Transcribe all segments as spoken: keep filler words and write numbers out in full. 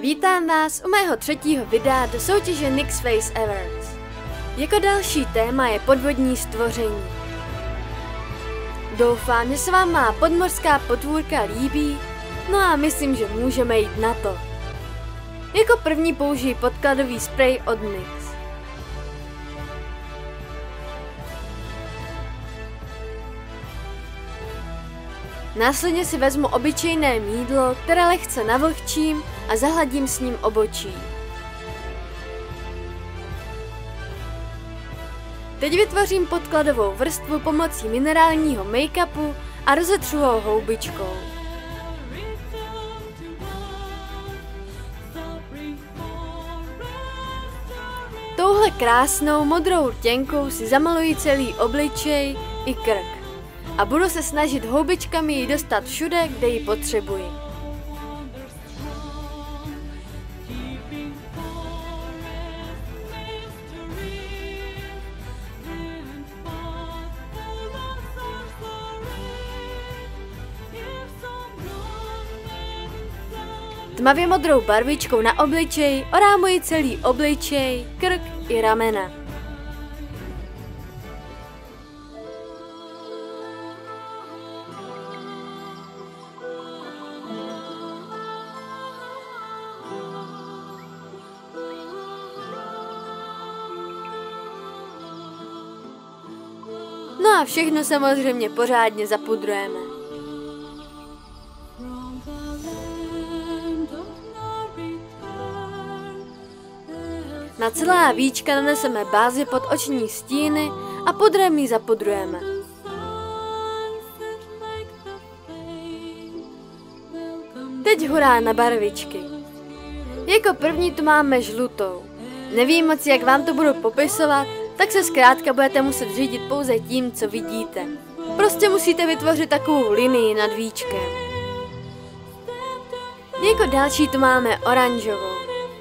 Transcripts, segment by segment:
Vítám vás u mého třetího videa do soutěže Nick's Face Awards. Jako další téma je podvodní stvoření. Doufám, že se vám má podmořská potvůrka líbí, no a myslím, že můžeme jít na to. Jako první použiji podkladový sprej od Nix. Následně si vezmu obyčejné mýdlo, které lehce navlhčím a zahladím s ním obočí. Teď vytvořím podkladovou vrstvu pomocí minerálního make-upu a rozetřu ho houbičkou. Touhle krásnou modrou rtěnkou si zamaluji celý obličej i krk. A budu se snažit houbičkami ji dostat všude, kde ji potřebuji. Tmavě modrou barvičkou na obličej orámuji celý obličej, krk i ramena. No a všechno samozřejmě pořádně zapudrujeme. Na celá víčka naneseme bázi pod oční stíny a pudrem ji zapudrujeme. Teď hurá na barvičky. Jako první tu máme žlutou. Nevím moc, jak vám to budu popisovat, tak se zkrátka budete muset řídit pouze tím, co vidíte. Prostě musíte vytvořit takovou linii nad víčkem. Jako další tu máme oranžovou.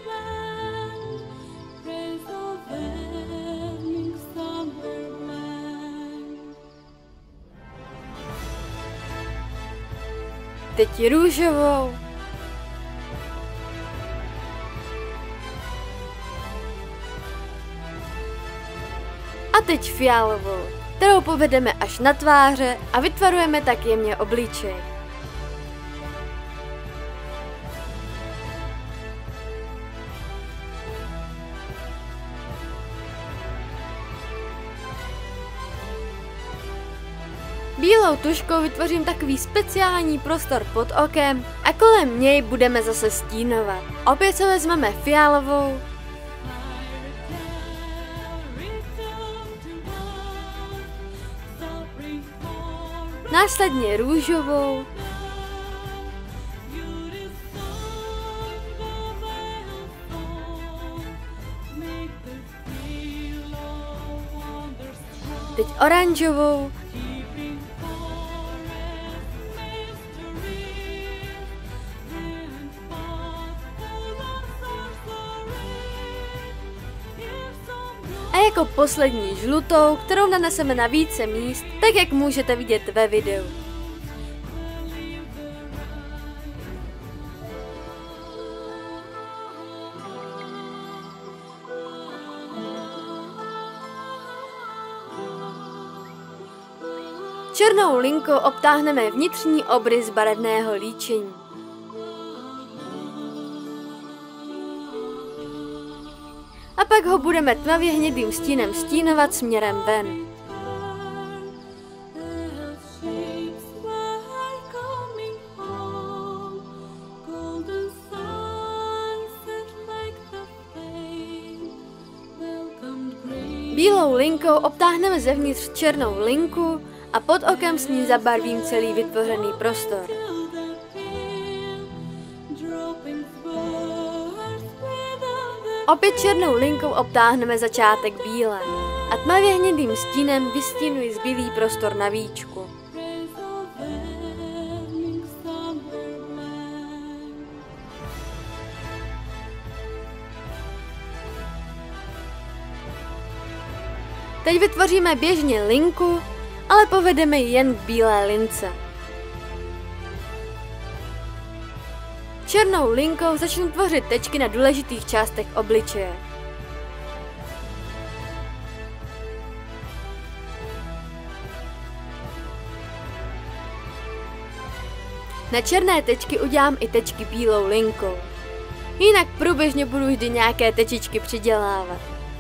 Teď růžovou. A teď fialovou, kterou povedeme až na tváře a vytvarujeme tak jemně obličej. Bílou tužkou vytvořím takový speciální prostor pod okem a kolem něj budeme zase stínovat. Opět se vezmeme fialovou. Následně růžovou. Teď oranžovou. A jako poslední žlutou, kterou naneseme na více míst, tak jak můžete vidět ve videu. Černou linkou obtáhneme vnitřní obrys barevného líčení. A pak ho budeme tmavě hnědým stínem stínovat směrem ven. Bílou linkou obtáhneme zevnitř černou linku a pod okem s ní zabarvím celý vytvořený prostor. Opět černou linkou obtáhneme začátek bílé a tmavě hnědým stínem vystínuji zbylý prostor na víčku. Teď vytvoříme běžně linku, ale povedeme ji jen k bílé lince. Černou linkou začnu tvořit tečky na důležitých částech obličeje. Na černé tečky udělám i tečky bílou linkou. Jinak průběžně budu vždy nějaké tečičky přidělávat.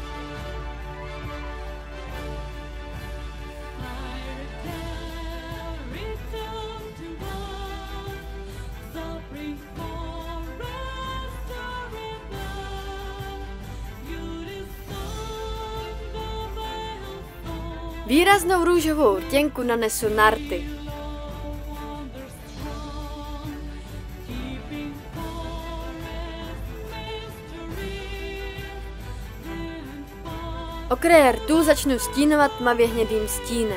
Výraznou růžovou rtěnku nanesu na rty. Okraje rtů začnu stínovat tmavě hnědým stínem.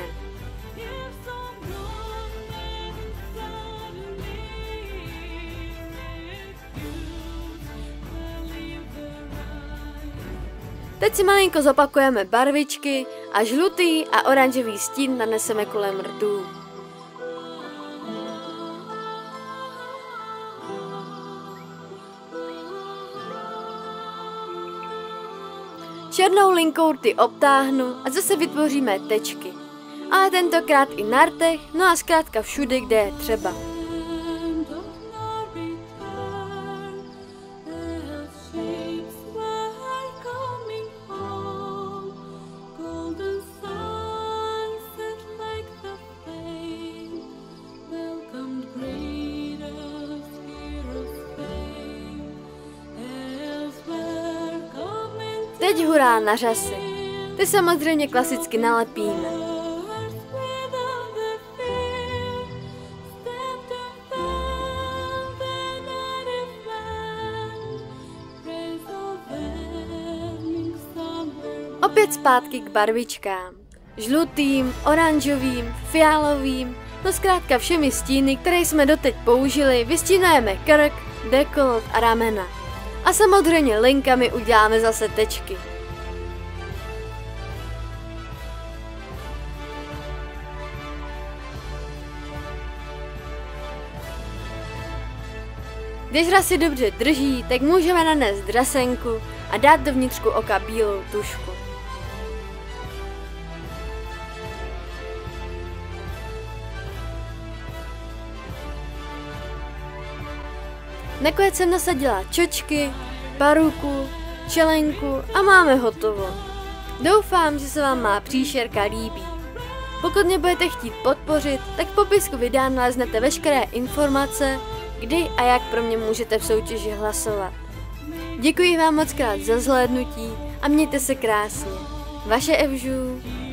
Teď si malinko zopakujeme barvičky a žlutý a oranžový stín naneseme kolem rtů. Černou linkou rty obtáhnu a zase vytvoříme tečky. Ale tentokrát i na rtech, no a zkrátka všude, kde je třeba. Teď hurá na řasy. Ty samozřejmě klasicky nalepíme. Opět zpátky k barvičkám. Žlutým, oranžovým, fialovým, no zkrátka všemi stíny, které jsme doteď použili, vystínujeme krk, dekolt a ramena. A samozřejmě linkami uděláme zase tečky. Když řasy dobře drží, tak můžeme nanést drasenku a dát do vnitřku oka bílou tušku. Nakonec jsem nasadila čočky, paruku, čelenku a máme hotovo. Doufám, že se vám má příšerka líbí. Pokud mě budete chtít podpořit, tak v popisku videa naleznete veškeré informace, kdy a jak pro mě můžete v soutěži hlasovat. Děkuji vám moc krát za zhlédnutí a mějte se krásně. Vaše Evžu.